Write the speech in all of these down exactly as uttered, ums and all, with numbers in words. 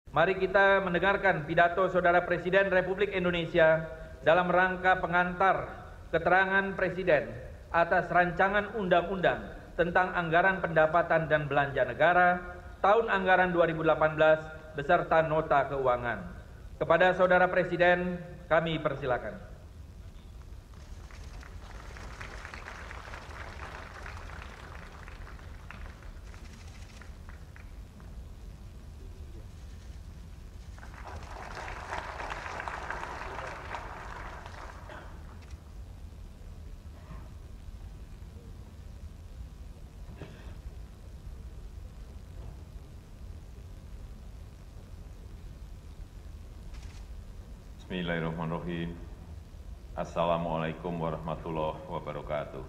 Mari kita mendengarkan pidato Saudara Presiden Republik Indonesia dalam rangka pengantar keterangan Presiden atas rancangan undang-undang tentang anggaran pendapatan dan belanja negara tahun anggaran dua ribu delapan belas beserta nota keuangan. Kepada Saudara Presiden, kami persilakan. Bismillahirrahmanirrahim. Assalamualaikum warahmatullahi wabarakatuh.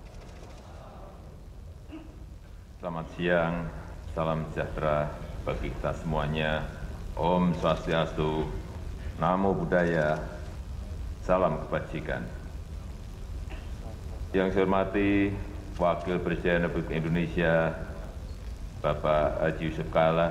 Selamat siang, salam sejahtera bagi kita semuanya. Om Swastiastu, Namo Buddhaya, salam kebajikan. Yang saya hormati Wakil Presiden Republik Indonesia, Bapak Haji Yusuf Kalla.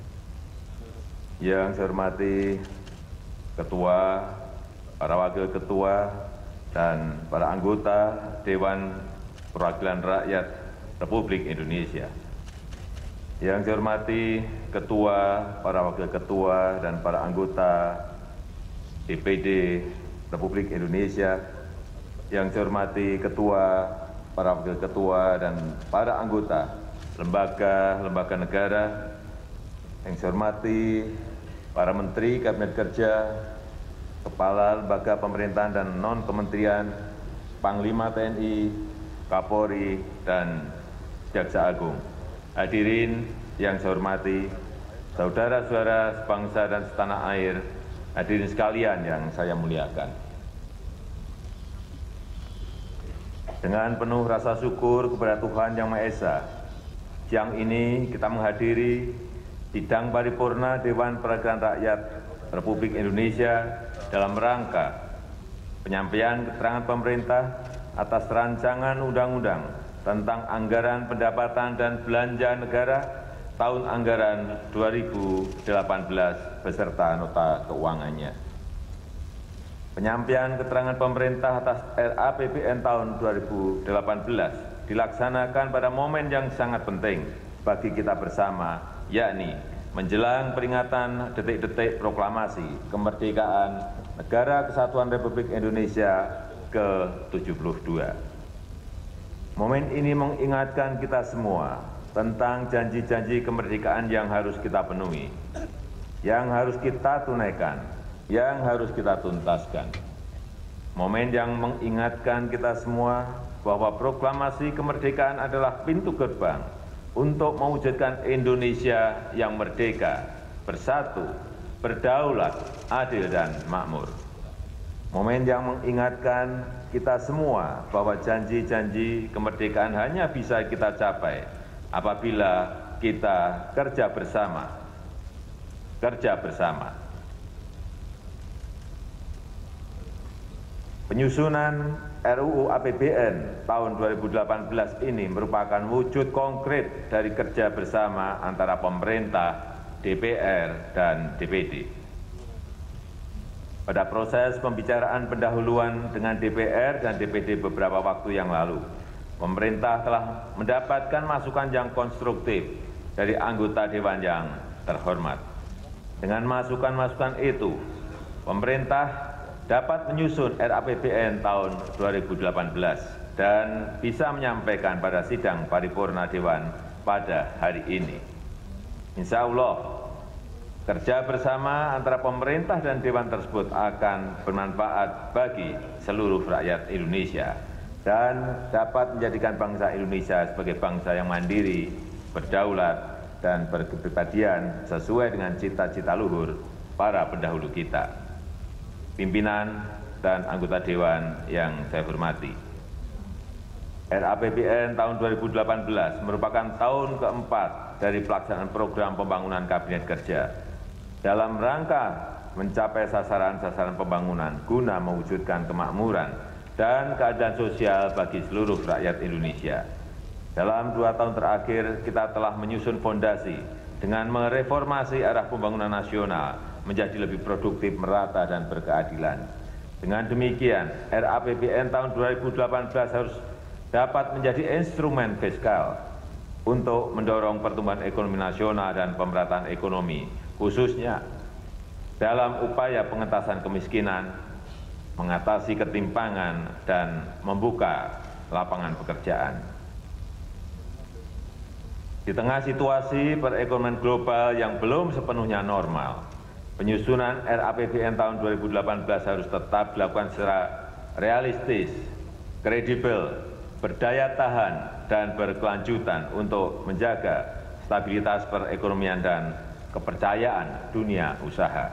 Yang saya hormati Ketua, para Wakil Ketua, dan para anggota Dewan Perwakilan Rakyat Republik Indonesia. Yang saya hormati Ketua, para Wakil Ketua, dan para anggota D P D Republik Indonesia. Yang saya hormati Ketua, para Wakil Ketua, dan para anggota lembaga-lembaga negara. Yang saya hormati para Menteri Kabinet Kerja, Kepala Lembaga Pemerintahan dan Non-Kementerian, Panglima T N I, Kapolri, dan Jaksa Agung. Hadirin yang saya hormati, saudara-saudara sebangsa dan setanah air, hadirin sekalian yang saya muliakan. Dengan penuh rasa syukur kepada Tuhan Yang Maha Esa, siang ini kita menghadiri sidang paripurna Dewan Perwakilan Rakyat Republik Indonesia dalam rangka penyampaian keterangan pemerintah atas rancangan undang-undang tentang anggaran pendapatan dan belanja negara tahun anggaran dua ribu delapan belas beserta nota keuangannya. Penyampaian keterangan pemerintah atas R A P B N tahun dua ribu delapan belas dilaksanakan pada momen yang sangat penting bagi kita bersama, yakni menjelang peringatan detik-detik proklamasi kemerdekaan Negara Kesatuan Republik Indonesia ke tujuh puluh dua. Momen ini mengingatkan kita semua tentang janji-janji kemerdekaan yang harus kita penuhi, yang harus kita tunaikan, yang harus kita tuntaskan. Momen yang mengingatkan kita semua bahwa proklamasi kemerdekaan adalah pintu gerbang untuk mewujudkan Indonesia yang merdeka, bersatu, berdaulat, adil, dan makmur. Momen yang mengingatkan kita semua bahwa janji-janji kemerdekaan hanya bisa kita capai apabila kita kerja bersama. Kerja bersama. Penyusunan R U U A P B N tahun dua ribu delapan belas ini merupakan wujud konkret dari kerja bersama antara pemerintah, D P R, dan D P D. Pada proses pembicaraan pendahuluan dengan D P R dan D P D beberapa waktu yang lalu, pemerintah telah mendapatkan masukan yang konstruktif dari anggota Dewan yang terhormat. Dengan masukan-masukan itu, pemerintah dapat menyusun R A P B N tahun dua ribu delapan belas dan bisa menyampaikan pada sidang paripurna Dewan pada hari ini. Insya Allah, kerja bersama antara pemerintah dan Dewan tersebut akan bermanfaat bagi seluruh rakyat Indonesia dan dapat menjadikan bangsa Indonesia sebagai bangsa yang mandiri, berdaulat, dan berkepribadian sesuai dengan cita-cita luhur para pendahulu kita. Pimpinan dan anggota Dewan yang saya hormati. R A P B N tahun dua ribu delapan belas merupakan tahun keempat dari pelaksanaan program pembangunan Kabinet Kerja dalam rangka mencapai sasaran-sasaran pembangunan guna mewujudkan kemakmuran dan keadilan sosial bagi seluruh rakyat Indonesia. Dalam dua tahun terakhir, kita telah menyusun fondasi dengan mereformasi arah pembangunan nasional menjadi lebih produktif, merata, dan berkeadilan. Dengan demikian, R A P B N tahun dua ribu delapan belas harus dapat menjadi instrumen fiskal untuk mendorong pertumbuhan ekonomi nasional dan pemerataan ekonomi, khususnya dalam upaya pengentasan kemiskinan, mengatasi ketimpangan, dan membuka lapangan pekerjaan. Di tengah situasi perekonomian global yang belum sepenuhnya normal, penyusunan R A P B N tahun dua ribu delapan belas harus tetap dilakukan secara realistis, kredibel, berdaya tahan, dan berkelanjutan untuk menjaga stabilitas perekonomian dan kepercayaan dunia usaha.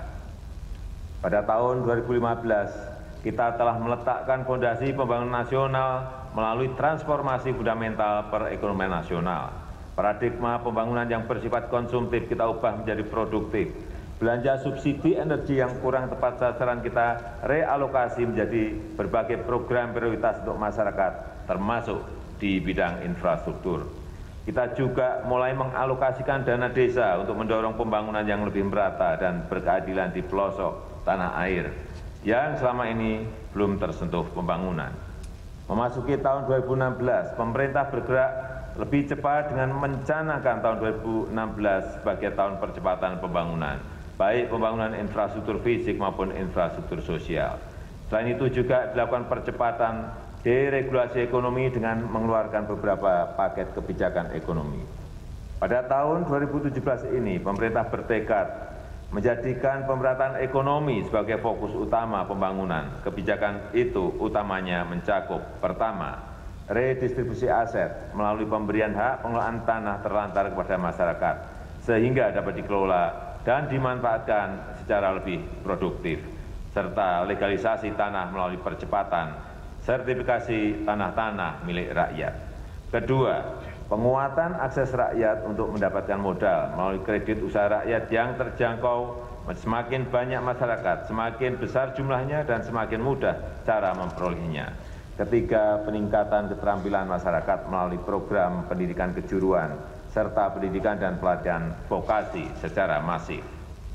Pada tahun dua ribu lima belas, kita telah meletakkan fondasi pembangunan nasional melalui transformasi fundamental perekonomian nasional. Paradigma pembangunan yang bersifat konsumtif kita ubah menjadi produktif. Belanja subsidi energi yang kurang tepat sasaran kita realokasi menjadi berbagai program prioritas untuk masyarakat, termasuk di bidang infrastruktur. Kita juga mulai mengalokasikan dana desa untuk mendorong pembangunan yang lebih merata dan berkeadilan di pelosok tanah air yang selama ini belum tersentuh pembangunan. Memasuki tahun dua ribu enam belas, pemerintah bergerak lebih cepat dengan mencanangkan tahun dua ribu enam belas sebagai tahun percepatan pembangunan, baik pembangunan infrastruktur fisik maupun infrastruktur sosial. Selain itu juga dilakukan percepatan deregulasi ekonomi dengan mengeluarkan beberapa paket kebijakan ekonomi. Pada tahun dua ribu tujuh belas ini, pemerintah bertekad menjadikan pemerataan ekonomi sebagai fokus utama pembangunan. Kebijakan itu utamanya mencakup: pertama, redistribusi aset melalui pemberian hak pengelolaan tanah terlantar kepada masyarakat sehingga dapat dikelola dan dimanfaatkan secara lebih produktif, serta legalisasi tanah melalui percepatan sertifikasi tanah-tanah milik rakyat. Kedua, penguatan akses rakyat untuk mendapatkan modal melalui kredit usaha rakyat yang terjangkau. Semakin banyak masyarakat, semakin besar jumlahnya dan semakin mudah cara memperolehnya. Ketiga, peningkatan keterampilan masyarakat melalui program pendidikan kejuruan serta pendidikan dan pelatihan vokasi secara masif.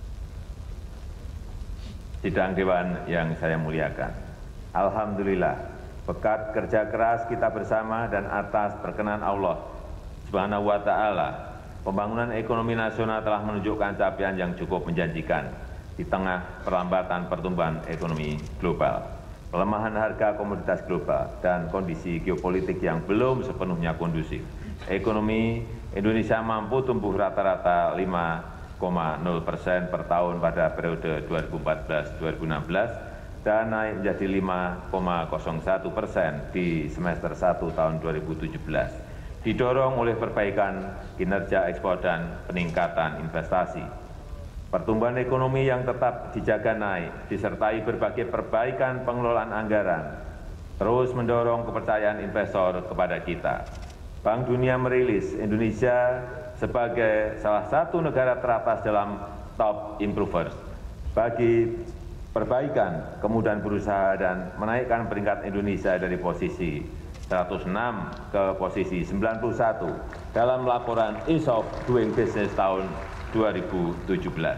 Sidang Dewan yang saya muliakan, alhamdulillah, berkat kerja keras kita bersama dan atas perkenan Allah Subhanahu wa Ta'ala, pembangunan ekonomi nasional telah menunjukkan capaian yang cukup menjanjikan di tengah perlambatan pertumbuhan ekonomi global, pelemahan harga komoditas global, dan kondisi geopolitik yang belum sepenuhnya kondusif. Ekonomi Indonesia mampu tumbuh rata-rata lima koma nol persen per tahun pada periode dua ribu empat belas sampai dua ribu enam belas dan naik menjadi lima koma nol satu persen di semester satu tahun dua ribu tujuh belas, didorong oleh perbaikan kinerja ekspor dan peningkatan investasi. Pertumbuhan ekonomi yang tetap dijaga naik, disertai berbagai perbaikan pengelolaan anggaran, terus mendorong kepercayaan investor kepada kita. Bank Dunia merilis Indonesia sebagai salah satu negara teratas dalam top improvers bagi perbaikan kemudahan berusaha dan menaikkan peringkat Indonesia dari posisi seratus enam ke posisi sembilan puluh satu dalam laporan Ease of Doing Business tahun dua ribu tujuh belas.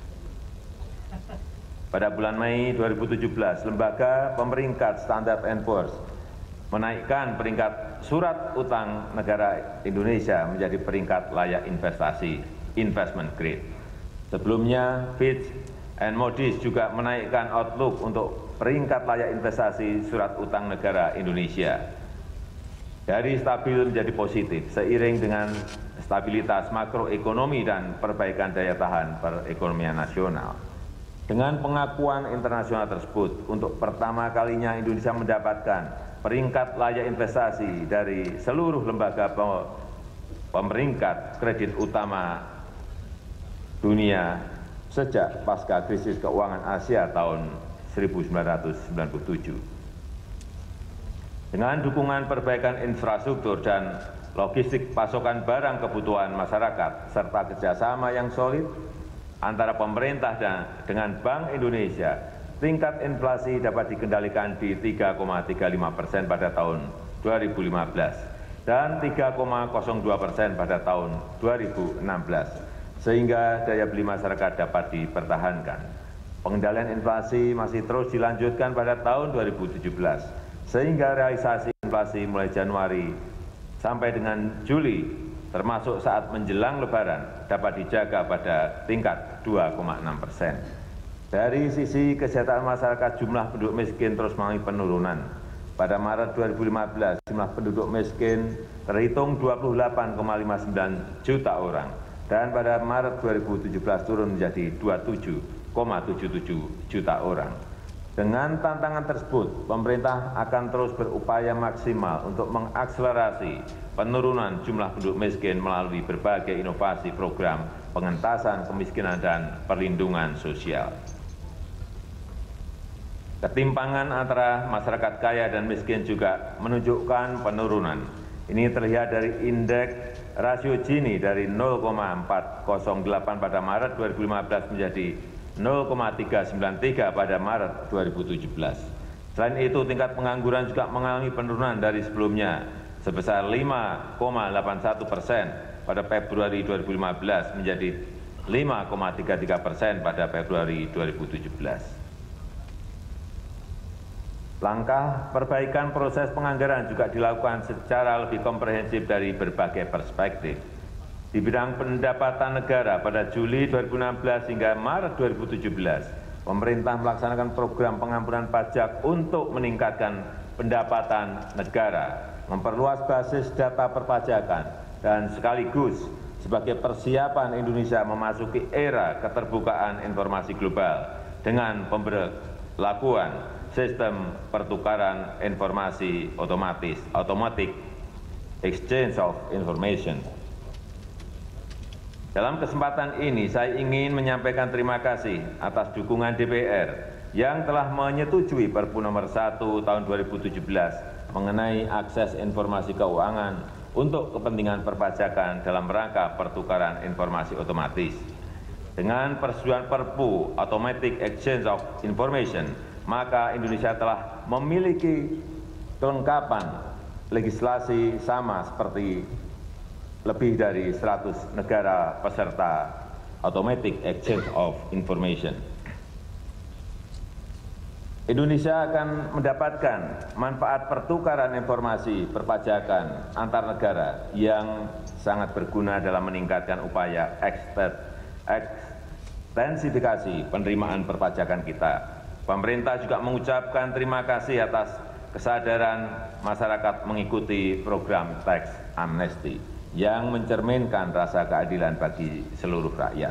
Pada bulan Mei dua ribu tujuh belas, lembaga pemeringkat Standard and Poor's menaikkan peringkat surat utang negara Indonesia menjadi peringkat layak investasi, investment grade. Sebelumnya, Fitch and Moody's juga menaikkan outlook untuk peringkat layak investasi surat utang negara Indonesia dari stabil menjadi positif seiring dengan stabilitas makroekonomi dan perbaikan daya tahan perekonomian nasional. Dengan pengakuan internasional tersebut, untuk pertama kalinya Indonesia mendapatkan peringkat layak investasi dari seluruh lembaga pemeringkat kredit utama dunia sejak pasca krisis keuangan Asia tahun seribu sembilan ratus sembilan puluh tujuh. Dengan dukungan perbaikan infrastruktur dan logistik pasokan barang kebutuhan masyarakat, serta kerjasama yang solid antara pemerintah dan dengan Bank Indonesia, tingkat inflasi dapat dikendalikan di tiga koma tiga lima persen pada tahun dua ribu lima belas dan tiga koma nol dua persen pada tahun dua ribu enam belas, sehingga daya beli masyarakat dapat dipertahankan. Pengendalian inflasi masih terus dilanjutkan pada tahun dua ribu tujuh belas, sehingga realisasi inflasi mulai Januari sampai dengan Juli, termasuk saat menjelang Lebaran, dapat dijaga pada tingkat dua koma enam persen. Dari sisi kesejahteraan masyarakat, jumlah penduduk miskin terus mengalami penurunan. Pada Maret dua ribu lima belas, jumlah penduduk miskin terhitung dua puluh delapan koma lima sembilan juta orang, dan pada Maret dua ribu tujuh belas turun menjadi dua puluh tujuh koma tujuh tujuh juta orang. Dengan tantangan tersebut, pemerintah akan terus berupaya maksimal untuk mengakselerasi penurunan jumlah penduduk miskin melalui berbagai inovasi program pengentasan kemiskinan dan perlindungan sosial. Ketimpangan antara masyarakat kaya dan miskin juga menunjukkan penurunan. Ini terlihat dari indeks rasio Gini dari nol koma empat nol delapan pada Maret dua ribu lima belas menjadi nol koma tiga sembilan tiga pada Maret dua ribu tujuh belas. Selain itu, tingkat pengangguran juga mengalami penurunan dari sebelumnya sebesar lima koma delapan satu persen pada Februari dua ribu lima belas menjadi lima koma tiga tiga persen pada Februari dua ribu tujuh belas. Langkah perbaikan proses penganggaran juga dilakukan secara lebih komprehensif dari berbagai perspektif. Di bidang pendapatan negara pada Juli dua ribu enam belas hingga Maret dua ribu tujuh belas, pemerintah melaksanakan program pengampunan pajak untuk meningkatkan pendapatan negara, memperluas basis data perpajakan, dan sekaligus sebagai persiapan Indonesia memasuki era keterbukaan informasi global dengan pemberlakuan sistem pertukaran informasi otomatis, automatic exchange of information. Dalam kesempatan ini, saya ingin menyampaikan terima kasih atas dukungan D P R yang telah menyetujui Perpu nomor satu tahun dua ribu tujuh belas mengenai akses informasi keuangan untuk kepentingan perpajakan dalam rangka pertukaran informasi otomatis. Dengan persetujuan Perpu Automatic Exchange of Information, maka Indonesia telah memiliki kelengkapan legislasi sama seperti lebih dari seratus negara peserta Automatic Exchange of Information. Indonesia akan mendapatkan manfaat pertukaran informasi perpajakan antar negara yang sangat berguna dalam meningkatkan upaya ekstensifikasi penerimaan perpajakan kita. Pemerintah juga mengucapkan terima kasih atas kesadaran masyarakat mengikuti program tax amnesty yang mencerminkan rasa keadilan bagi seluruh rakyat.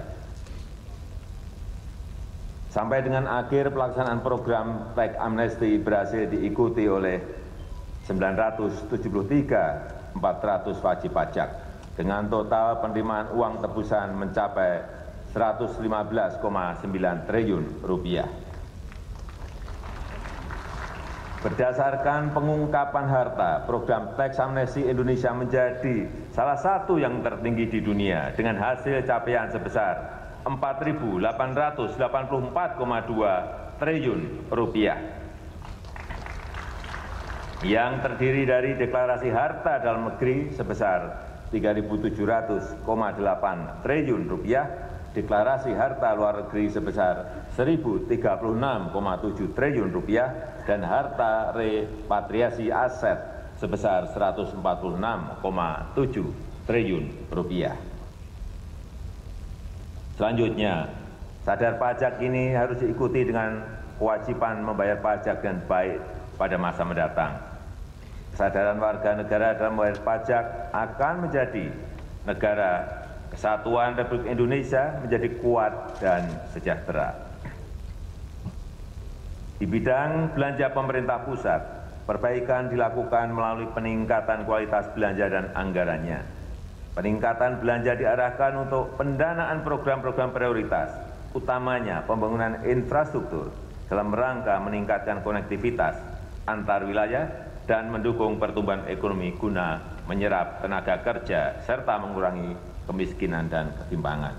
Sampai dengan akhir pelaksanaan program tax amnesty berhasil diikuti oleh sembilan ratus tujuh puluh tiga ribu empat ratus wajib pajak dengan total penerimaan uang tebusan mencapai seratus lima belas koma sembilan triliun rupiah. Berdasarkan pengungkapan harta, program tax amnesty Indonesia menjadi salah satu yang tertinggi di dunia dengan hasil capaian sebesar empat ribu delapan ratus delapan puluh empat koma dua triliun rupiah yang terdiri dari deklarasi harta dalam negeri sebesar tiga ribu tujuh ratus koma delapan triliun rupiah, deklarasi harta luar negeri sebesar seribu tiga puluh enam koma tujuh triliun rupiah, dan harta repatriasi aset sebesar seratus empat puluh enam koma tujuh triliun rupiah. Selanjutnya, sadar pajak ini harus diikuti dengan kewajiban membayar pajak dengan baik pada masa mendatang. Kesadaran warga negara dalam membayar pajak akan menjadi negara kesatuan Republik Indonesia menjadi kuat dan sejahtera. Di bidang belanja pemerintah pusat, perbaikan dilakukan melalui peningkatan kualitas belanja dan anggarannya. Peningkatan belanja diarahkan untuk pendanaan program-program prioritas, utamanya pembangunan infrastruktur dalam rangka meningkatkan konektivitas antar wilayah dan mendukung pertumbuhan ekonomi guna menyerap tenaga kerja serta mengurangi kemiskinan dan ketimpangan.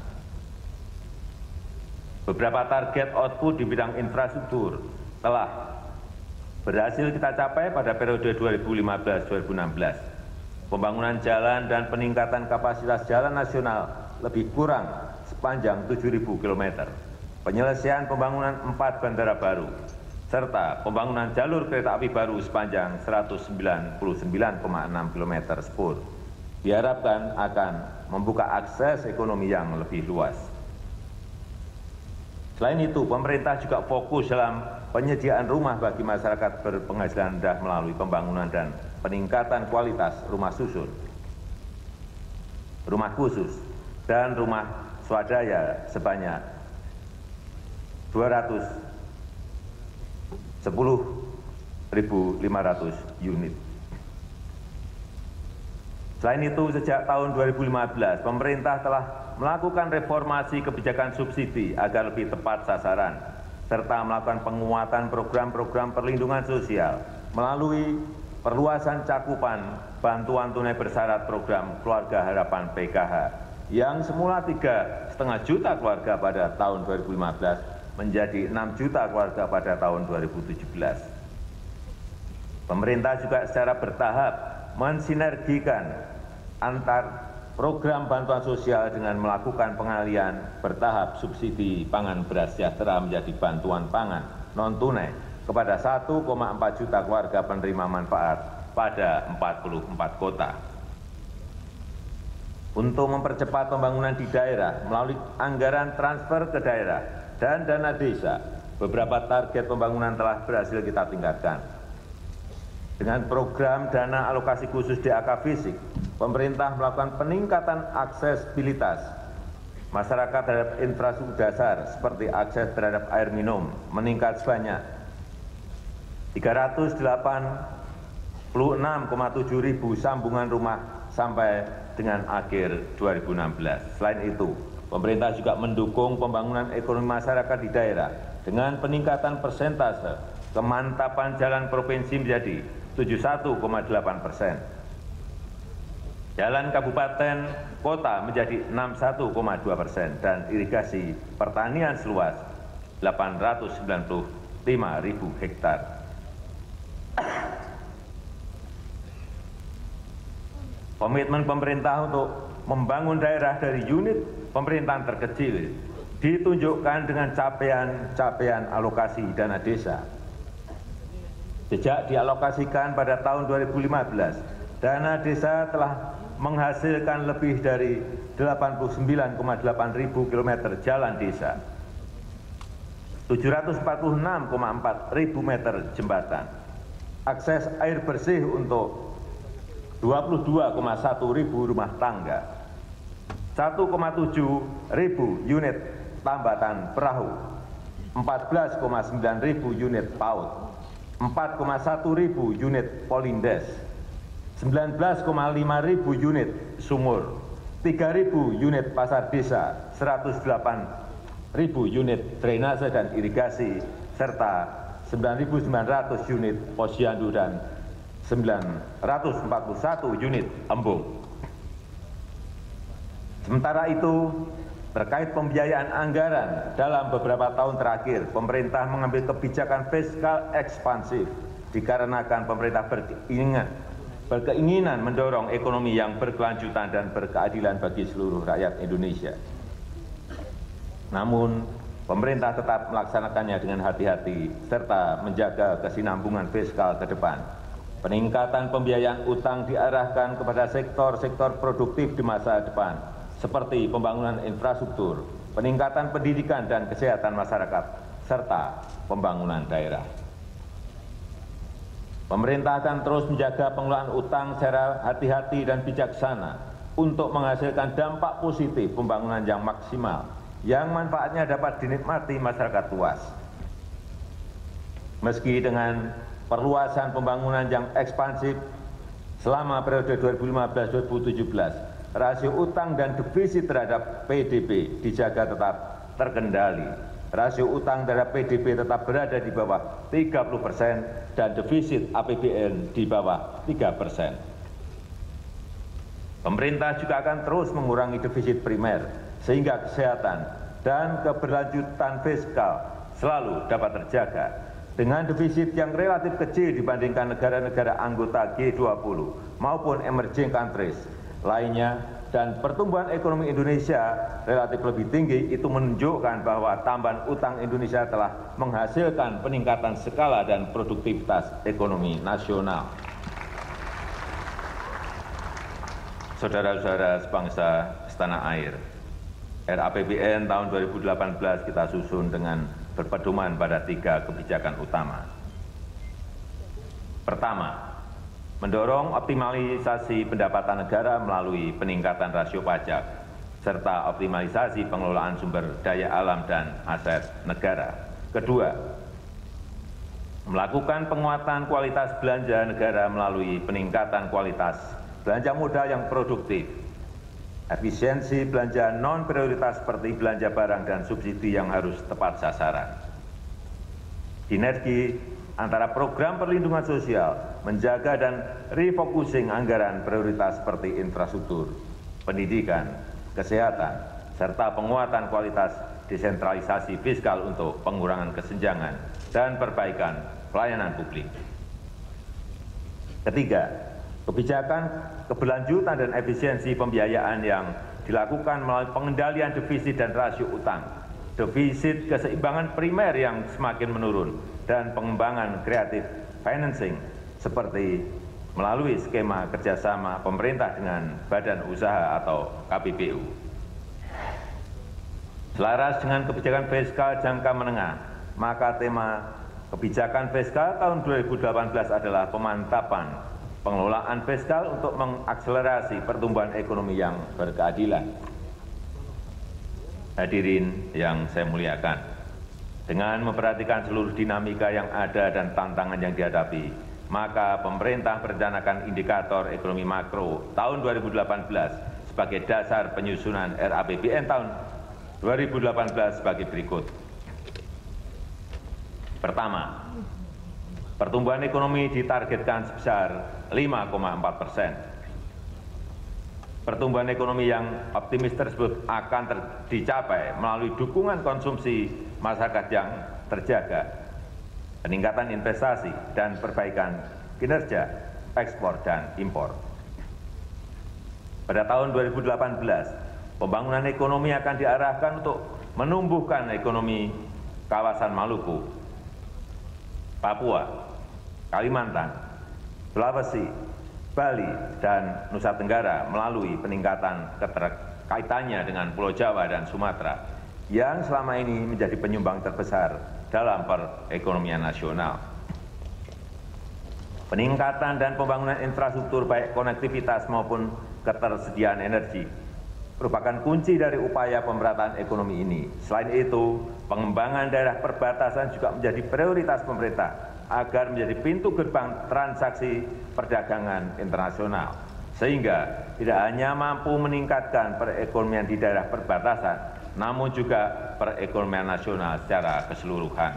Beberapa target output di bidang infrastruktur telah berhasil kita capai pada periode dua ribu lima belas sampai dua ribu enam belas. Pembangunan jalan dan peningkatan kapasitas jalan nasional lebih kurang sepanjang tujuh ribu kilometer, penyelesaian pembangunan empat bandara baru, serta pembangunan jalur kereta api baru sepanjang seratus sembilan puluh sembilan koma enam kilometer spur, diharapkan akan membuka akses ekonomi yang lebih luas. Selain itu, pemerintah juga fokus dalam penyediaan rumah bagi masyarakat berpenghasilan rendah melalui pembangunan dan peningkatan kualitas rumah susun, rumah khusus, dan rumah swadaya sebanyak dua ratus sepuluh ribu lima ratus unit. Selain itu, sejak tahun dua ribu lima belas, pemerintah telah melakukan reformasi kebijakan subsidi agar lebih tepat sasaran, serta melakukan penguatan program-program perlindungan sosial melalui perluasan cakupan bantuan tunai bersyarat program Keluarga Harapan P K H yang semula tiga koma lima juta keluarga pada tahun dua ribu lima belas menjadi enam juta keluarga pada tahun dua ribu tujuh belas. Pemerintah juga secara bertahap mensinergikan antar program bantuan sosial dengan melakukan pengalihan bertahap subsidi pangan beras sejahtera menjadi bantuan pangan non-tunai kepada satu koma empat juta keluarga penerima manfaat pada empat puluh empat kota. Untuk mempercepat pembangunan di daerah melalui anggaran transfer ke daerah dan dana desa, beberapa target pembangunan telah berhasil kita tingkatkan. Dengan program dana alokasi khusus D A K fisik, pemerintah melakukan peningkatan aksesibilitas masyarakat terhadap infrastruktur dasar seperti akses terhadap air minum meningkat sebanyak tiga ratus delapan puluh enam koma tujuh ribu sambungan rumah sampai dengan akhir dua ribu enam belas. Selain itu, pemerintah juga mendukung pembangunan ekonomi masyarakat di daerah dengan peningkatan persentase kemantapan jalan provinsi menjadi tujuh puluh satu koma delapan persen. Jalan kabupaten kota menjadi enam puluh satu koma dua persen dan irigasi pertanian seluas delapan ratus sembilan puluh lima ribu hektar. Komitmen pemerintah untuk membangun daerah dari unit pemerintahan terkecil ditunjukkan dengan capaian-capaian alokasi dana desa. Sejak dialokasikan pada tahun dua ribu lima belas, dana desa telah menghasilkan lebih dari delapan puluh sembilan koma delapan ribu kilometer jalan desa, tujuh ratus empat puluh enam koma empat ribu meter jembatan, akses air bersih untuk dua puluh dua koma satu ribu rumah tangga, satu koma tujuh ribu unit tambatan perahu, empat belas koma sembilan ribu unit PAUD, empat koma satu ribu unit polindes, sembilan belas koma lima ribu unit sumur, tiga ribu unit pasar desa, seratus delapan ribu unit drainase dan irigasi, serta sembilan ribu sembilan ratus unit posyandu dan sembilan ratus empat puluh satu unit embung. Sementara itu, terkait pembiayaan anggaran dalam beberapa tahun terakhir, pemerintah mengambil kebijakan fiskal ekspansif dikarenakan pemerintah berkeinginan, berkeinginan mendorong ekonomi yang berkelanjutan dan berkeadilan bagi seluruh rakyat Indonesia. Namun, pemerintah tetap melaksanakannya dengan hati-hati serta menjaga kesinambungan fiskal ke depan. Peningkatan pembiayaan utang diarahkan kepada sektor-sektor produktif di masa depan, seperti pembangunan infrastruktur, peningkatan pendidikan dan kesehatan masyarakat, serta pembangunan daerah. Pemerintah akan terus menjaga pengelolaan utang secara hati-hati dan bijaksana untuk menghasilkan dampak positif pembangunan yang maksimal, yang manfaatnya dapat dinikmati masyarakat luas. Meski dengan perluasan pembangunan yang ekspansif selama periode dua ribu lima belas sampai dua ribu tujuh belas, rasio utang dan defisit terhadap P D B dijaga tetap terkendali. Rasio utang terhadap P D B tetap berada di bawah tiga puluh persen dan defisit A P B N di bawah tiga persen. Pemerintah juga akan terus mengurangi defisit primer sehingga kesehatan dan keberlanjutan fiskal selalu dapat terjaga. Dengan defisit yang relatif kecil dibandingkan negara-negara anggota G dua puluh maupun emerging countries lainnya dan pertumbuhan ekonomi Indonesia relatif lebih tinggi, itu menunjukkan bahwa tambahan utang Indonesia telah menghasilkan peningkatan skala dan produktivitas ekonomi nasional. Saudara-saudara sebangsa setanah air, R A P B N tahun dua ribu delapan belas kita susun dengan berpedoman pada tiga kebijakan utama. Pertama, mendorong optimalisasi pendapatan negara melalui peningkatan rasio pajak, serta optimalisasi pengelolaan sumber daya alam dan aset negara. Kedua, melakukan penguatan kualitas belanja negara melalui peningkatan kualitas belanja modal yang produktif, efisiensi belanja non-prioritas seperti belanja barang dan subsidi yang harus tepat sasaran. Sinergi antara program perlindungan sosial, menjaga dan refocusing anggaran prioritas seperti infrastruktur, pendidikan, kesehatan, serta penguatan kualitas desentralisasi fiskal untuk pengurangan kesenjangan dan perbaikan pelayanan publik. Ketiga, kebijakan keberlanjutan dan efisiensi pembiayaan yang dilakukan melalui pengendalian defisit dan rasio utang, defisit keseimbangan primer yang semakin menurun, dan pengembangan kreatif financing seperti melalui skema kerjasama pemerintah dengan badan usaha atau K P B U. Selaras dengan kebijakan fiskal jangka menengah, maka tema kebijakan fiskal tahun dua ribu delapan belas adalah pemantapan pengelolaan fiskal untuk mengakselerasi pertumbuhan ekonomi yang berkeadilan. Hadirin yang saya muliakan, dengan memperhatikan seluruh dinamika yang ada dan tantangan yang dihadapi, maka pemerintah merencanakan indikator ekonomi makro tahun dua ribu delapan belas sebagai dasar penyusunan R A P B N tahun dua ribu delapan belas sebagai berikut. Pertama, pertumbuhan ekonomi ditargetkan sebesar lima koma empat persen. Pertumbuhan ekonomi yang optimis tersebut akan ter dicapai melalui dukungan konsumsi masyarakat yang terjaga, peningkatan investasi, dan perbaikan kinerja ekspor dan impor. Pada tahun dua ribu delapan belas, pembangunan ekonomi akan diarahkan untuk menumbuhkan ekonomi kawasan Maluku, Papua, Kalimantan, Sulawesi, Bali, dan Nusa Tenggara melalui peningkatan keterkaitannya dengan Pulau Jawa dan Sumatera yang selama ini menjadi penyumbang terbesar dalam perekonomian nasional. Peningkatan dan pembangunan infrastruktur baik konektivitas maupun ketersediaan energi merupakan kunci dari upaya pemerataan ekonomi ini. Selain itu, pengembangan daerah perbatasan juga menjadi prioritas pemerintah agar menjadi pintu gerbang transaksi perdagangan internasional, sehingga tidak hanya mampu meningkatkan perekonomian di daerah perbatasan, namun juga perekonomian nasional secara keseluruhan.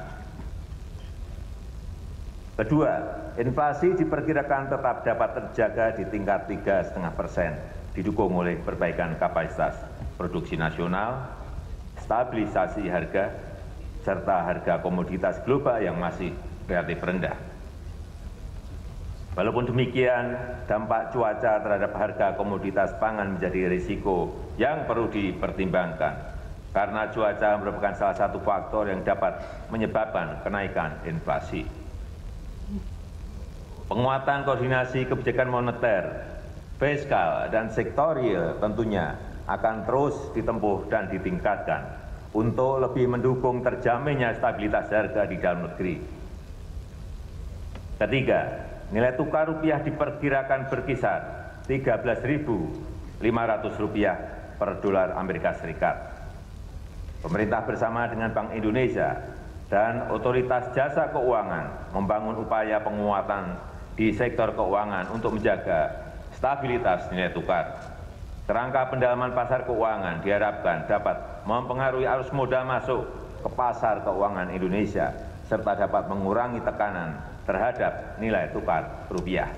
Kedua, inflasi diperkirakan tetap dapat terjaga di tingkat tiga koma lima persen, didukung oleh perbaikan kapasitas produksi nasional, stabilisasi harga, serta harga komoditas global yang masih relatif rendah. Walaupun demikian, dampak cuaca terhadap harga komoditas pangan menjadi risiko yang perlu dipertimbangkan, karena cuaca merupakan salah satu faktor yang dapat menyebabkan kenaikan inflasi. Penguatan koordinasi kebijakan moneter, fiskal, dan sektorial tentunya akan terus ditempuh dan ditingkatkan untuk lebih mendukung terjaminnya stabilitas harga di dalam negeri. Ketiga, nilai tukar rupiah diperkirakan berkisar tiga belas ribu lima ratus rupiah per dolar Amerika Serikat. Pemerintah bersama dengan Bank Indonesia dan Otoritas Jasa Keuangan membangun upaya penguatan di sektor keuangan untuk menjaga stabilitas nilai tukar. Kerangka pendalaman pasar keuangan diharapkan dapat mempengaruhi arus modal masuk ke pasar keuangan Indonesia, serta dapat mengurangi tekanan terhadap nilai tukar rupiah.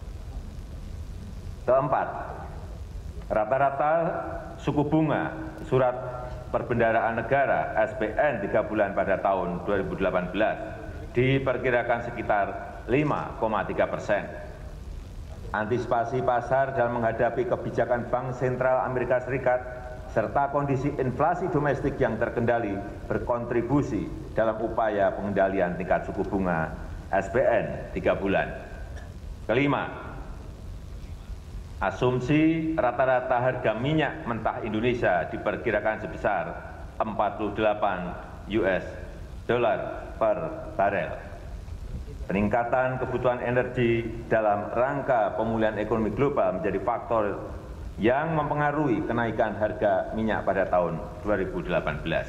Keempat, rata-rata suku bunga surat perbendaharaan negara S B N tiga bulan pada tahun dua ribu delapan belas diperkirakan sekitar lima koma tiga persen. antisipasi pasar dalam menghadapi kebijakan Bank Sentral Amerika Serikat, serta kondisi inflasi domestik yang terkendali berkontribusi dalam upaya pengendalian tingkat suku bunga S B N tiga bulan. Kelima, asumsi rata-rata harga minyak mentah Indonesia diperkirakan sebesar empat puluh delapan U S dollar per barel. Peningkatan kebutuhan energi dalam rangka pemulihan ekonomi global menjadi faktor yang mempengaruhi kenaikan harga minyak pada tahun dua ribu delapan belas.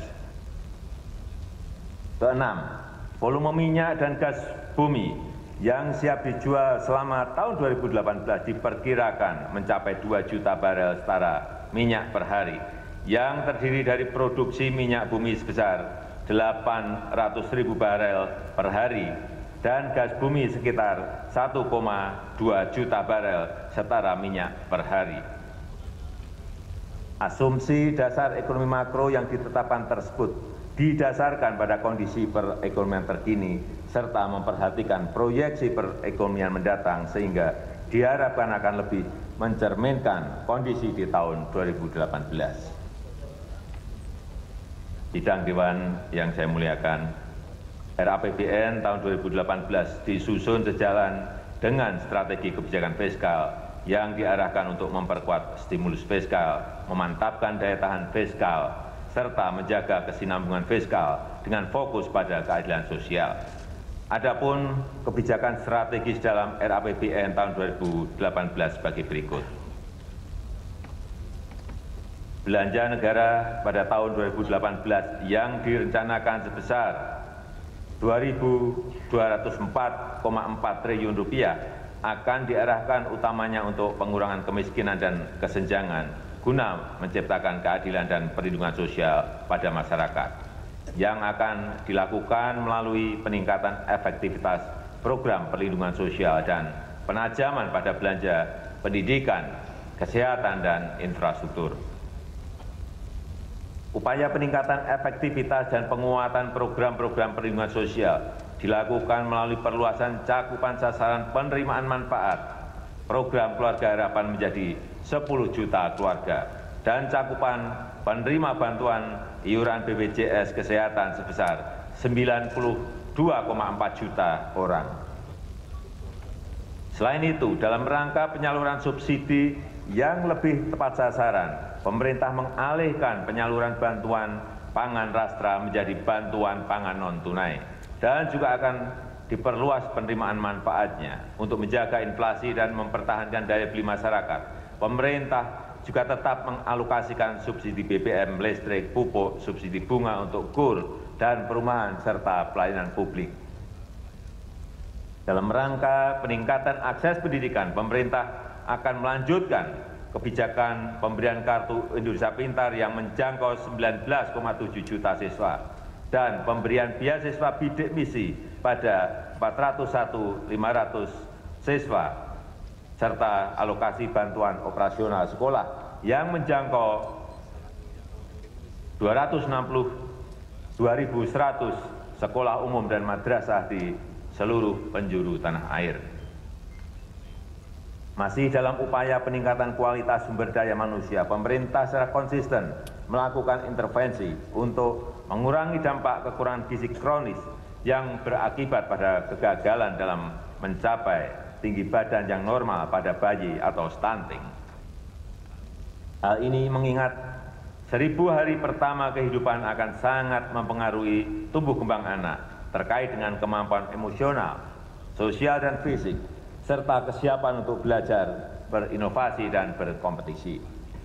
Keenam, volume minyak dan gas bumi yang siap dijual selama tahun dua ribu delapan belas diperkirakan mencapai dua juta barel setara minyak per hari, yang terdiri dari produksi minyak bumi sebesar delapan ratus ribu barel per hari dan gas bumi sekitar satu koma dua juta barel setara minyak per hari. Asumsi dasar ekonomi makro yang ditetapkan tersebut didasarkan pada kondisi perekonomian terkini serta memperhatikan proyeksi perekonomian mendatang sehingga diharapkan akan lebih mencerminkan kondisi di tahun dua ribu delapan belas. Sidang Dewan yang saya muliakan, R A P B N tahun dua ribu delapan belas disusun sejalan dengan strategi kebijakan fiskal yang diarahkan untuk memperkuat stimulus fiskal, memantapkan daya tahan fiskal, serta menjaga kesinambungan fiskal dengan fokus pada keadilan sosial. Adapun kebijakan strategis dalam R A P B N tahun dua ribu delapan belas sebagai berikut. Belanja negara pada tahun dua ribu delapan belas yang direncanakan sebesar dua ribu dua ratus empat koma empat triliun rupiah akan diarahkan utamanya untuk pengurangan kemiskinan dan kesenjangan guna menciptakan keadilan dan perlindungan sosial pada masyarakat, yang akan dilakukan melalui peningkatan efektivitas program perlindungan sosial dan penajaman pada belanja pendidikan, kesehatan, dan infrastruktur. Upaya peningkatan efektivitas dan penguatan program-program perlindungan sosial dilakukan melalui perluasan cakupan sasaran penerimaan manfaat program Keluarga Harapan menjadi sepuluh juta keluarga dan cakupan penerima bantuan iuran B P J S Kesehatan sebesar sembilan puluh dua koma empat juta orang. Selain itu, dalam rangka penyaluran subsidi yang lebih tepat sasaran, pemerintah mengalihkan penyaluran bantuan pangan rastra menjadi bantuan pangan non-tunai dan juga akan diperluas penerimaan manfaatnya untuk menjaga inflasi dan mempertahankan daya beli masyarakat. Pemerintah juga tetap mengalokasikan subsidi B B M, listrik, pupuk, subsidi bunga untuk kur dan perumahan serta pelayanan publik. Dalam rangka peningkatan akses pendidikan, pemerintah akan melanjutkan kebijakan pemberian kartu Indonesia Pintar yang menjangkau sembilan belas koma tujuh juta siswa dan pemberian beasiswa bidik misi pada empat ratus satu ribu lima ratus siswa serta alokasi bantuan operasional sekolah yang menjangkau dua ratus enam puluh dua ribu seratus sekolah umum dan madrasah di seluruh penjuru tanah air. Masih dalam upaya peningkatan kualitas sumber daya manusia, pemerintah secara konsisten melakukan intervensi untuk mengurangi dampak kekurangan gizi kronis yang berakibat pada kegagalan dalam mencapai tinggi badan yang normal pada bayi atau stunting. Hal ini mengingat seribu hari pertama kehidupan akan sangat mempengaruhi tumbuh kembang anak terkait dengan kemampuan emosional, sosial, dan fisik, serta kesiapan untuk belajar, berinovasi, dan berkompetisi.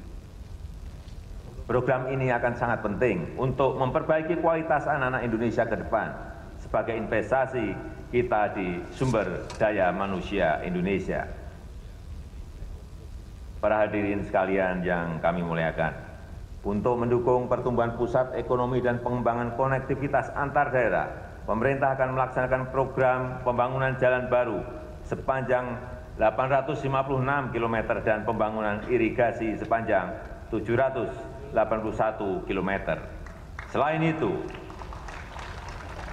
Program ini akan sangat penting untuk memperbaiki kualitas anak-anak Indonesia ke depan sebagai investasi kita di sumber daya manusia Indonesia. Para hadirin sekalian yang kami muliakan, untuk mendukung pertumbuhan pusat ekonomi dan pengembangan konektivitas antar daerah, pemerintah akan melaksanakan program pembangunan jalan baru sepanjang delapan ratus lima puluh enam kilometer dan pembangunan irigasi sepanjang tujuh ratus delapan puluh satu kilometer. Selain itu,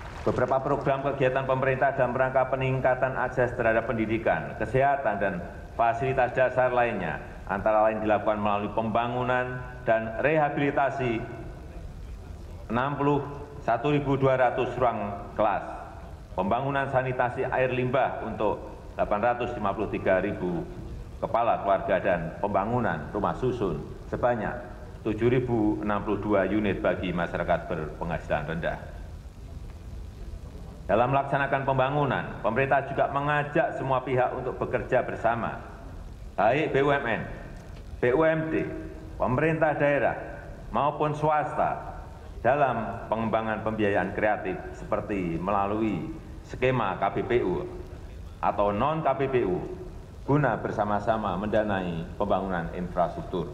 beberapa program kegiatan pemerintah dalam rangka peningkatan akses terhadap pendidikan, kesehatan, dan fasilitas dasar lainnya, antara lain dilakukan melalui pembangunan dan rehabilitasi enam puluh satu ribu dua ratus ruang kelas, pembangunan sanitasi air limbah untuk delapan ratus lima puluh tiga ribu kepala keluarga, dan pembangunan rumah susun sebanyak tujuh ribu enam puluh dua unit bagi masyarakat berpenghasilan rendah. Dalam melaksanakan pembangunan, pemerintah juga mengajak semua pihak untuk bekerja bersama, baik B U M N, B U M D, pemerintah daerah, maupun swasta, dalam pengembangan pembiayaan kreatif seperti melalui skema K B P U atau non-K B P U, guna bersama-sama mendanai pembangunan infrastruktur.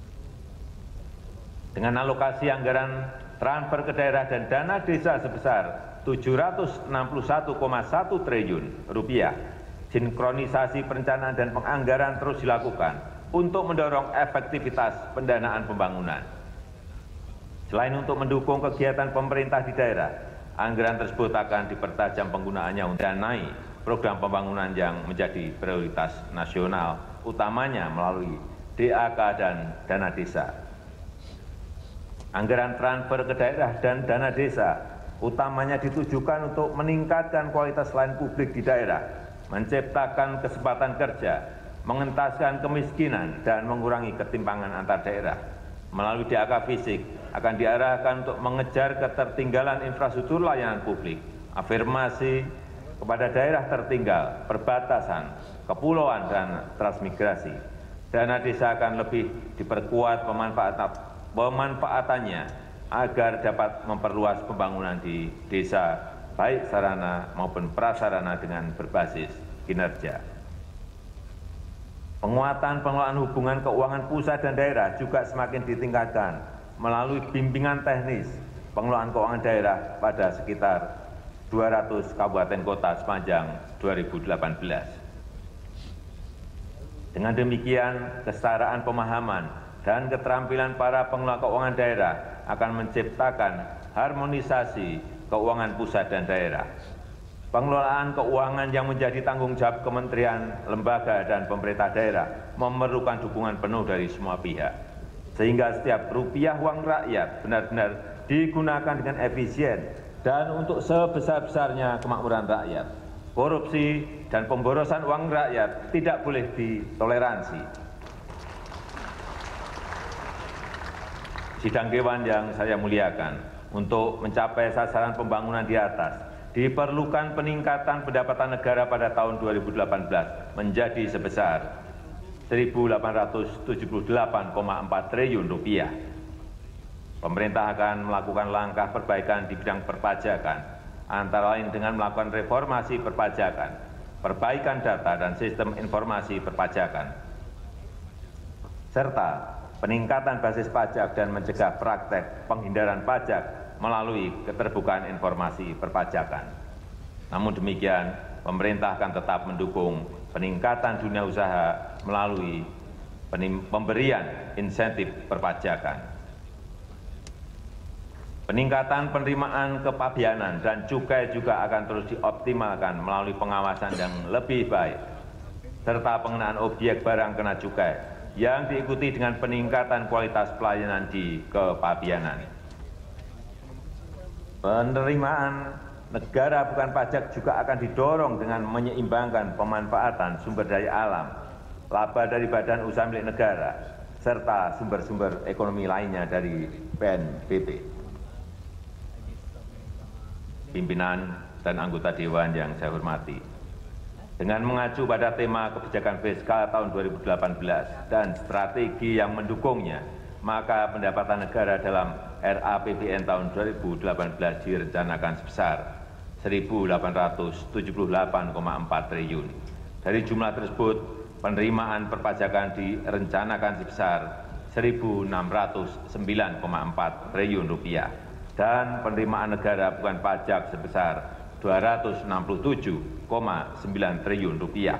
Dengan alokasi anggaran transfer ke daerah dan dana desa sebesar tujuh ratus enam puluh satu koma satu triliun rupiah, sinkronisasi perencanaan dan penganggaran terus dilakukan untuk mendorong efektivitas pendanaan pembangunan. Selain untuk mendukung kegiatan pemerintah di daerah, anggaran tersebut akan dipertajam penggunaannya untuk mendanai program pembangunan yang menjadi prioritas nasional, utamanya melalui D A K dan dana desa. Anggaran transfer ke daerah dan dana desa utamanya ditujukan untuk meningkatkan kualitas layanan publik di daerah, menciptakan kesempatan kerja, mengentaskan kemiskinan, dan mengurangi ketimpangan antar daerah. Melalui D A K fisik akan diarahkan untuk mengejar ketertinggalan infrastruktur layanan publik, afirmasi kepada daerah tertinggal, perbatasan, kepulauan, dan transmigrasi. Dana desa akan lebih diperkuat pemanfaatan pemanfaatannya agar dapat memperluas pembangunan di desa, baik sarana maupun prasarana dengan berbasis kinerja. Penguatan pengelolaan hubungan keuangan pusat dan daerah juga semakin ditingkatkan melalui bimbingan teknis pengelolaan keuangan daerah pada sekitar dua ratus kabupaten kota sepanjang dua ribu delapan belas. Dengan demikian, kesetaraan pemahaman dan keterampilan para pengelola keuangan daerah akan menciptakan harmonisasi keuangan pusat dan daerah. Pengelolaan keuangan yang menjadi tanggung jawab kementerian, lembaga, dan pemerintah daerah memerlukan dukungan penuh dari semua pihak, sehingga setiap rupiah uang rakyat benar-benar digunakan dengan efisien dan untuk sebesar-besarnya kemakmuran rakyat. Korupsi dan pemborosan uang rakyat tidak boleh ditoleransi. Sidang Dewan yang saya muliakan, untuk mencapai sasaran pembangunan di atas, diperlukan peningkatan pendapatan negara pada tahun dua ribu delapan belas menjadi sebesar seribu delapan ratus tujuh puluh delapan koma empat triliun rupiah. Pemerintah akan melakukan langkah perbaikan di bidang perpajakan, antara lain dengan melakukan reformasi perpajakan, perbaikan data dan sistem informasi perpajakan, serta peningkatan basis pajak dan mencegah praktek penghindaran pajak melalui keterbukaan informasi perpajakan. Namun demikian, pemerintah akan tetap mendukung peningkatan dunia usaha melalui pemberian insentif perpajakan. Peningkatan penerimaan kepabeanan dan cukai juga akan terus dioptimalkan melalui pengawasan yang lebih baik, serta pengenaan objek barang kena cukai yang diikuti dengan peningkatan kualitas pelayanan di kepabeanan. Penerimaan negara bukan pajak juga akan didorong dengan menyeimbangkan pemanfaatan sumber daya alam, laba dari badan usaha milik negara, serta sumber-sumber ekonomi lainnya dari P N B P. Pimpinan dan anggota Dewan yang saya hormati, dengan mengacu pada tema kebijakan fiskal tahun dua ribu delapan belas dan strategi yang mendukungnya, maka pendapatan negara dalam R A P B N tahun dua ribu delapan belas direncanakan sebesar seribu delapan ratus tujuh puluh delapan koma empat triliun. Dari jumlah tersebut, penerimaan perpajakan direncanakan sebesar seribu enam ratus sembilan koma empat triliun rupiah dan penerimaan negara bukan pajak sebesar dua ratus enam puluh tujuh koma sembilan triliun rupiah.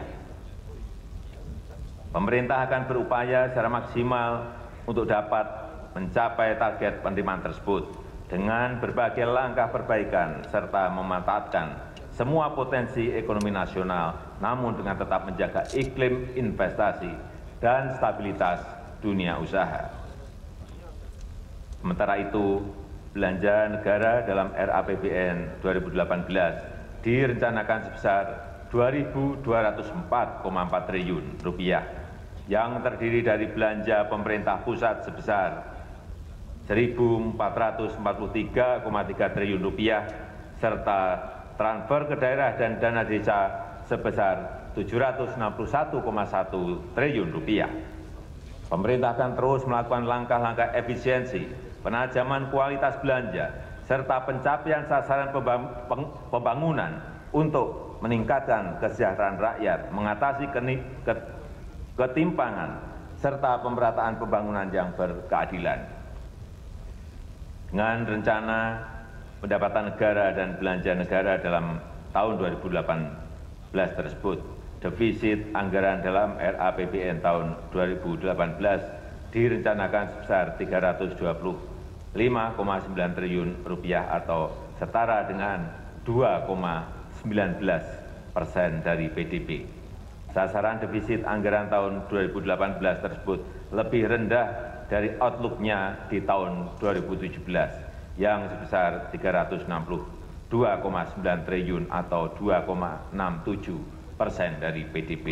Pemerintah akan berupaya secara maksimal untuk dapat mencapai target penerimaan tersebut dengan berbagai langkah perbaikan serta memanfaatkan semua potensi ekonomi nasional, namun dengan tetap menjaga iklim investasi dan stabilitas dunia usaha. Sementara itu, belanja negara dalam R A P B N dua ribu delapan belas direncanakan sebesar dua ribu dua ratus empat koma empat triliun rupiah, yang terdiri dari belanja pemerintah pusat sebesar seribu empat ratus empat puluh tiga koma tiga triliun rupiah, serta transfer ke daerah dan dana desa sebesar tujuh ratus enam puluh satu koma satu triliun rupiah. Pemerintah akan terus melakukan langkah-langkah efisiensi, penajaman kualitas belanja, serta pencapaian sasaran pembangunan untuk meningkatkan kesejahteraan rakyat, mengatasi ketimpangan, serta pemerataan pembangunan yang berkeadilan. Dengan rencana pendapatan negara dan belanja negara dalam tahun dua ribu delapan belas tersebut, defisit anggaran dalam R A P B N tahun dua ribu delapan belas direncanakan sebesar tiga ratus dua puluh lima koma sembilan triliun rupiah atau setara dengan dua koma sembilan belas persen dari P D B. Sasaran defisit anggaran tahun dua ribu delapan belas tersebut lebih rendah dari outlook-nya di tahun dua ribu tujuh belas yang sebesar tiga ratus enam puluh dua koma sembilan triliun atau dua koma enam tujuh persen dari P D B.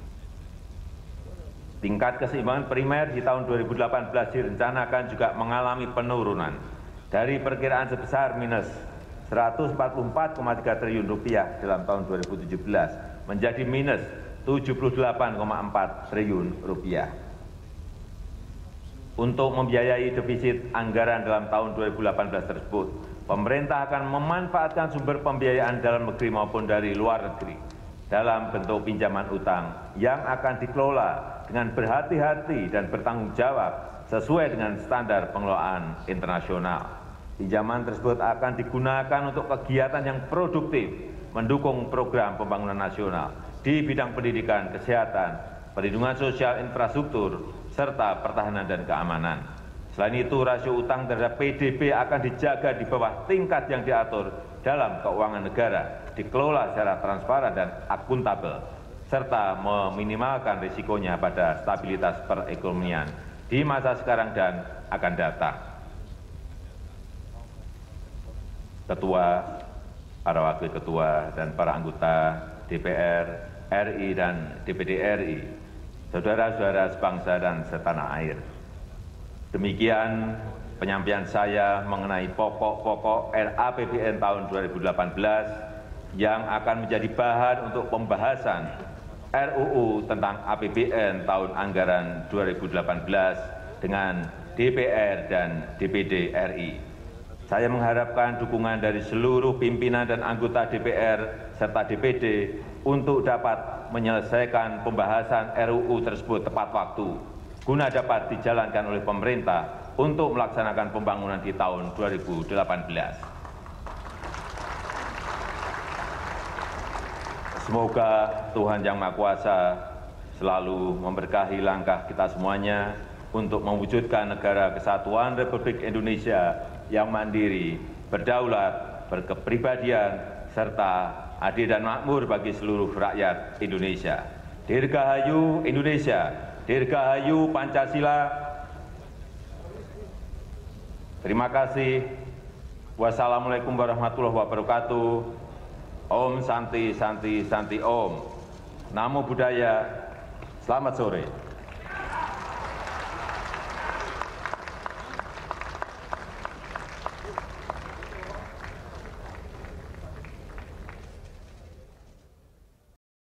Tingkat keseimbangan primer di tahun dua ribu delapan belas direncanakan juga mengalami penurunan dari perkiraan sebesar minus seratus empat puluh empat koma tiga triliun rupiah dalam tahun dua ribu tujuh belas menjadi minus tujuh puluh delapan koma empat triliun rupiah. Untuk membiayai defisit anggaran dalam tahun dua ribu delapan belas tersebut, pemerintah akan memanfaatkan sumber pembiayaan dalam negeri maupun dari luar negeri dalam bentuk pinjaman utang yang akan dikelola dengan berhati-hati dan bertanggung jawab sesuai dengan standar pengelolaan internasional. Pinjaman tersebut akan digunakan untuk kegiatan yang produktif, mendukung program pembangunan nasional di bidang pendidikan, kesehatan, perlindungan sosial, infrastruktur, serta pertahanan dan keamanan. Selain itu, rasio utang terhadap P D B akan dijaga di bawah tingkat yang diatur dalam keuangan negara, dikelola secara transparan dan akuntabel, serta meminimalkan risikonya pada stabilitas perekonomian di masa sekarang dan akan datang. Ketua, para wakil ketua, dan para anggota D P R R I dan D P D R I, saudara-saudara sebangsa dan setanah air. Demikian penyampaian saya mengenai pokok-pokok R A P B N tahun dua ribu delapan belas yang akan menjadi bahan untuk pembahasan R U U tentang A P B N tahun anggaran dua ribu delapan belas dengan D P R dan D P D R I. Saya mengharapkan dukungan dari seluruh pimpinan dan anggota D P R serta D P D untuk dapat menyelesaikan pembahasan R U U tersebut tepat waktu, guna dapat dijalankan oleh pemerintah untuk melaksanakan pembangunan di tahun dua ribu delapan belas. Semoga Tuhan Yang Maha Kuasa selalu memberkahi langkah kita semuanya untuk mewujudkan negara kesatuan Republik Indonesia yang mandiri, berdaulat, berkepribadian, serta adil dan makmur bagi seluruh rakyat Indonesia. Dirgahayu Indonesia, Dirgahayu Pancasila. Terima kasih. Wassalamualaikum warahmatullahi wabarakatuh. Om Santi Santi Santi Om. Namo Buddhaya. Selamat sore.